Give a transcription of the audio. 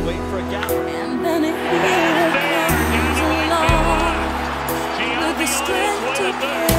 wait for a gap. And then it comes along with the strength to